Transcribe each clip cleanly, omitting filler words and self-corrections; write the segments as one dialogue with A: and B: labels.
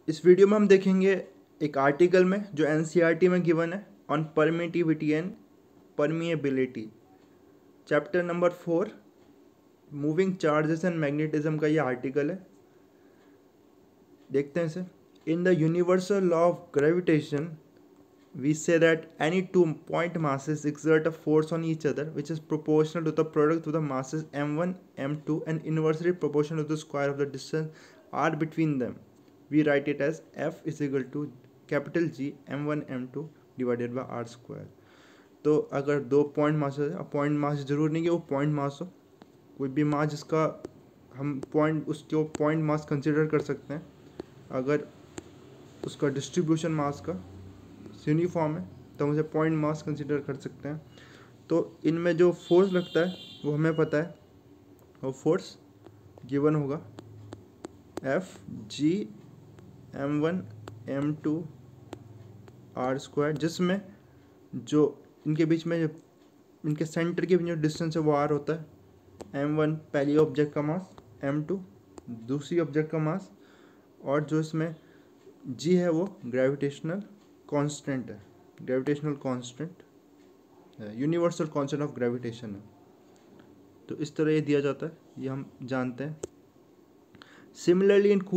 A: इस वीडियो में हम देखेंगे एक आर्टिकल में जो एनसीईआरटी में गिवन है on permittivity and permeability, chapter number 4 moving charges and magnetism का ये आर्टिकल है। देखते हैं इसे। In the universal law of gravitation we say that any two point masses exert a force on each other which is proportional to the product of the masses m1 m2 and inversely proportional to the square of the distance r between them. We write it as F is equal to capital G m1 m2 divided by r square. तो अगर दो point mass है, point mass जरूर नहीं कि वो point mass हो, कोई भी मास जिसका हम पॉइंट उसको पॉइंट मास कंसिडर कर सकते हैं अगर उसका डिस्ट्रीब्यूशन मास का यूनिफॉर्म है तो हम उसे पॉइंट मास कंसिडर कर सकते हैं। तो इनमें जो फोर्स लगता है वो हमें पता है, और फोर्स गिवन होगा F G m1 m2 r square, जिसमें जो इनके बीच में जो इनके सेंटर के बीच जो डिस्टेंस है वो r होता है। m1 पहली ऑब्जेक्ट का मास, m2 दूसरी ऑब्जेक्ट का मास, और जो इसमें g है वो ग्रेविटेशनल कांस्टेंट है, ग्रेविटेशनल कांस्टेंट है, यूनिवर्सल कांस्टेंट ऑफ ग्रेविटेशन है। तो इस तरह ये दिया जाता है, ये हम जानते हैं। Similarly in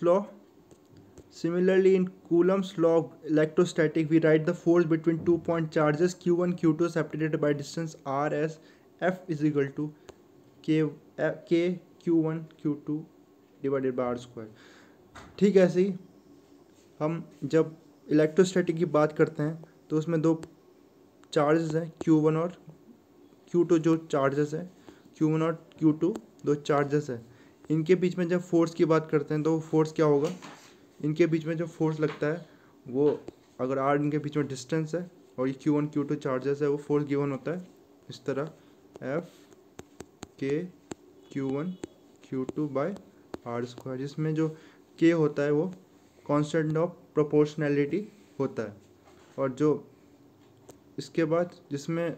A: Coulomb's law of electrostatic we write the force between two point charges q1 q2 separated by distance r as F is equal to k q1 q2 divided by r square. ठीक है, ऐसे ही हम जब electrostatic की बात करते हैं तो उसमें दो चार्जेस हैं Q1 और Q2, जो चार्जेस हैं Q1 और Q2 दो चार्जेस हैं। इनके बीच में जब फोर्स की बात करते हैं तो वो फोर्स क्या होगा, इनके बीच में जो फोर्स लगता है वो अगर R इनके बीच में डिस्टेंस है और ये Q1 Q2 चार्जेस है, वो फोर्स गिवन होता है इस तरह F K Q1 Q2 by R square, जिसमें जो K होता है वो कांस्टेंट ऑफ प्रोपोर्शनैलिटी होता है। और जो इसके बाद जिसमें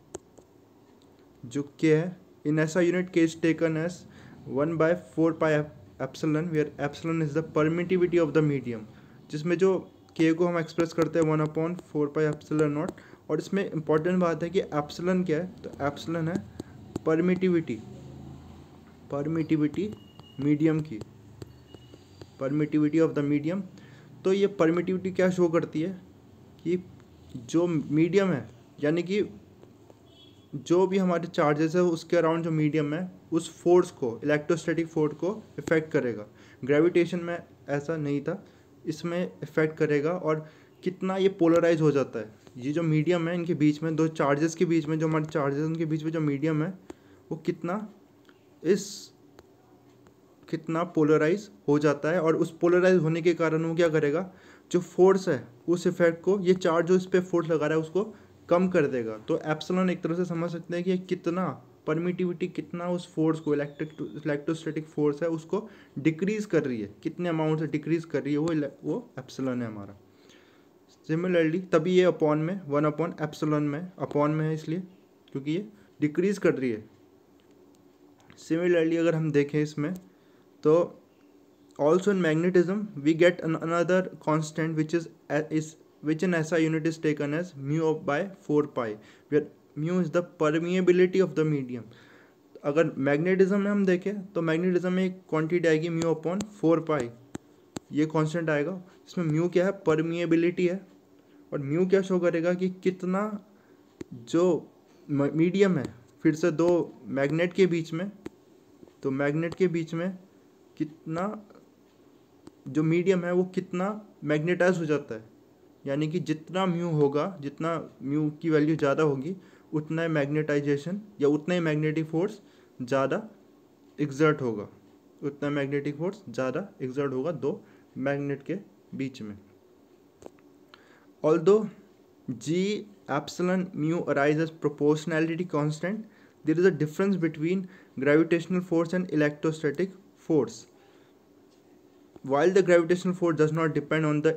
A: जो K है in SI unit K is taken as 1/4 pi epsilon where epsilon is the permittivity of the medium, जिसमें जो K को हम एक्सप्रेस करते हैं 1/4 पाई एप्सिलॉन नॉट। और इसमें इंपॉर्टेंट बात है कि एप्सिलॉन क्या है, तो एप्सिलॉन है परमिटिविटी मीडियम की, परमिटिविटी ऑफ द मीडियम। तो ये परमिटिविटी क्या शो करती है कि जो मीडियम है, यानी कि जो भी हमारे चार्जेस है उसके अराउंड जो मीडियम है उस फोर्स को, इलेक्ट्रोस्टैटिक फोर्स को इफेक्ट करेगा। ग्रेविटेशन में ऐसा नहीं था, इसमें इफेक्ट करेगा। और कितना ये पोलराइज हो जाता है, ये जो मीडियम है इनके बीच में दो चार्जेस के बीच में, जो हमारे चार्जेस उनके बीच में जो मीडियम है वो कितना पोलराइज हो जाता है। और उस पोलराइज होने के कारण वो क्या करेगा, जो फोर्स है उस इफेक्ट को, ये चार्ज जो इस पर फोर्स लगा रहा है उसको कम कर देगा। तो एप्सिलॉन एक तरह से समझ सकते हैं कि कितना परमिटिविटी, कितना उस फोर्स को, इलेक्ट्रोस्टैटिक फोर्स है उसको डिक्रीज कर रही है, कितने अमाउंट से डिक्रीज कर रही है, वो एप्सिलॉन है हमारा। सिमिलरली तभी ये अपॉन में 1/एप्सिलॉन में अपॉन में है, इसलिए क्योंकि ये डिक्रीज कर रही है। सिमिलरली अगर हम देखें इसमें तो also in magnetism we get another constant which in SI unit is taken as mu by 4 pi, where mu is the permeability of the medium. अगर मैग्नेटिज्म में हम देखें तो मैग्नेटिज्म में एक क्वांटिटी आएगी म्यू अपॉन 4 पाई, ये कांस्टेंट आएगा। इसमें म्यू क्या है, परमिएबिलिटी है, और म्यू क्या शो करेगा कि कितना जो मीडियम है, फिर से दो मैग्नेट के बीच में, तो मैग्नेट के बीच में कितना जो मीडियम है वो कितना मैग्नेटाइज हो जाता है, यानी कि जितना म्यू होगा, जितना म्यू की वैल्यू ज़्यादा होगी उतना ही मैग्नेटाइजेशन या उतना ही मैग्नेटिक फोर्स ज़्यादा एक्सर्ट होगा, उतना मैग्नेटिक फोर्स ज़्यादा एक्सर्ट होगा दो मैग्नेट के बीच में। Although G epsilon mu arise as proportionality constant, there is a difference between gravitational force and electrostatic force. While the gravitational force does not depend on the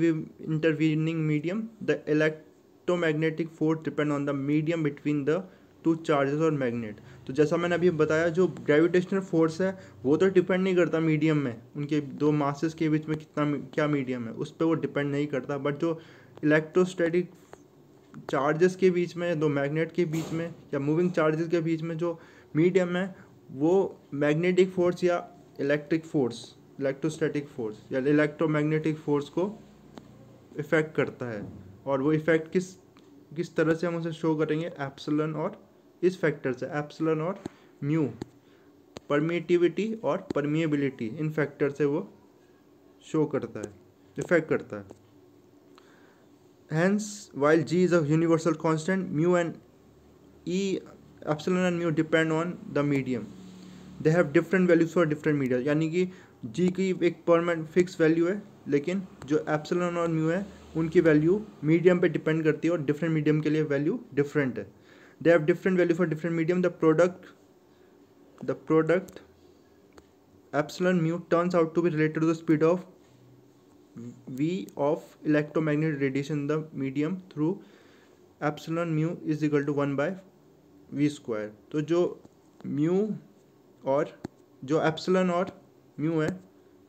A: intervening medium, the electromagnetic force depends on the medium between the two charges और magnet. तो जैसा मैंने अभी बताया, जो gravitational force है वो तो डिपेंड नहीं करता मीडियम में, उनके दो मासेस के बीच में कितना क्या मीडियम है उस पर वो डिपेंड नहीं करता। बट जो इलेक्ट्रोस्टैटिक चार्जेस के बीच में, दो मैग्नेट के बीच में या मूविंग चार्जेस के बीच में जो मीडियम है वो मैग्नेटिक फोर्स या इलेक्ट्रिक फोर्स, इलेक्ट्रोस्टैटिक फोर्स या इलेक्ट्रोमैग्नेटिक फोर्स को इफेक्ट करता है। और वो इफेक्ट किस तरह से हम उसे शो करेंगे, एप्सिलॉन और इस फैक्टर से, एप्सिलॉन और म्यू, परमिटिविटी और परमिएबिलिटी, इन फैक्टर से वो शो करता है, इफेक्ट करता है। Hence, while G is a universal constant, mu and E, epsilon and mu depend on the medium. They have different values for different media. यानी कि G की एक परमानेंट फिक्स वैल्यू है, लेकिन जो एप्सिलॉन और म्यू है उनकी वैल्यू मीडियम पे डिपेंड करती है और डिफरेंट मीडियम के लिए वैल्यू डिफरेंट है। They have different value for different medium. The product epsilon mu turns out to be related to the speed of v of electromagnetic radiation in the medium through epsilon mu is equal to 1 by v square। तो जो mu और जो epsilon और mu है,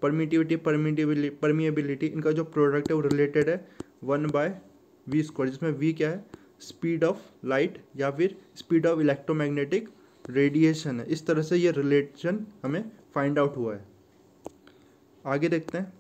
A: permeability, इनका जो product है वो रिलेटेड है 1 by v स्क्वायर, जिसमें v क्या है, स्पीड ऑफ लाइट या फिर स्पीड ऑफ इलेक्ट्रोमैग्नेटिक रेडिएशन है। इस तरह से ये रिलेशन हमें फाइंड आउट हुआ है। आगे देखते हैं।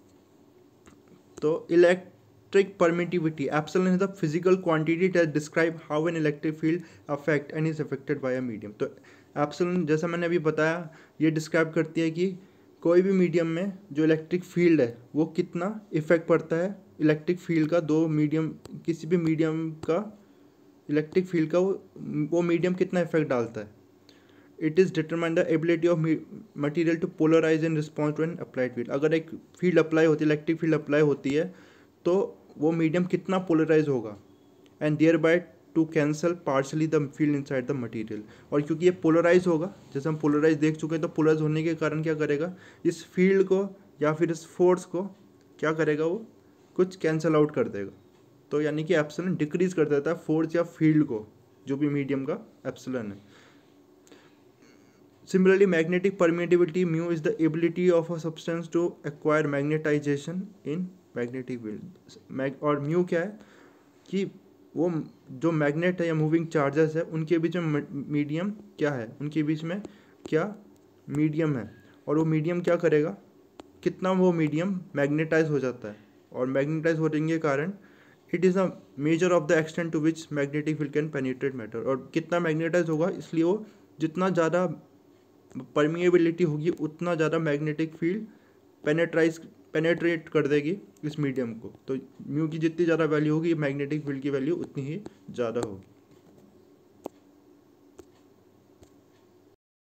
A: तो electric permittivity, epsilon is the physical quantity that describe how an electric field affect and is affected by a medium. तो एप्सिलॉन, जैसा मैंने अभी बताया, ये डिस्क्राइब करती है कि कोई भी मीडियम में जो इलेक्ट्रिक फील्ड है वो कितना इफेक्ट पड़ता है, इलेक्ट्रिक फील्ड का, दो मीडियम, किसी भी मीडियम का इलेक्ट्रिक फील्ड का वो मीडियम कितना इफेक्ट डालता है। It is determine the ability of material to polarize in response to an applied field. अगर एक फील्ड अप्लाई होती है, इलेक्ट्रिक फील्ड अप्लाई होती है, तो वो मीडियम कितना पोलराइज होगा, and thereby to cancel partially the field inside the material. और क्योंकि ये पोलराइज होगा, जैसे हम पोलराइज देख चुके हैं, तो पोलराइज होने के कारण क्या करेगा, इस फील्ड को या फिर इस फोर्स को क्या करेगा, वो कुछ कैंसल आउट कर देगा। तो यानी कि एप्सिलॉन डिक्रीज कर देता है फोर्स या फील्ड को, जो भी मीडियम का एप्सिलॉन है। Similarly magnetic permittivity mu is the ability of a substance to acquire magnetization in magnetic field. और म्यू क्या है कि वो जो मैग्नेट है या मूविंग चार्जेस है उनके बीच में मीडियम क्या है, उनके बीच में क्या मीडियम है, और वो मीडियम क्या करेगा, कितना वो मीडियम मैग्नेटाइज हो जाता है। और मैग्नेटाइज होने के कारण it is a measure of the extent to which magnetic field can penetrate matter. और कितना मैग्नेटाइज होगा, इसलिए वो जितना ज़्यादा परमिएबिलिटी होगी उतना ज़्यादा मैग्नेटिक फील्ड पेनेट्रेट कर देगी इस मीडियम को। तो म्यू की जितनी ज़्यादा वैल्यू होगी, मैग्नेटिक फील्ड की वैल्यू उतनी ही ज़्यादा होगी।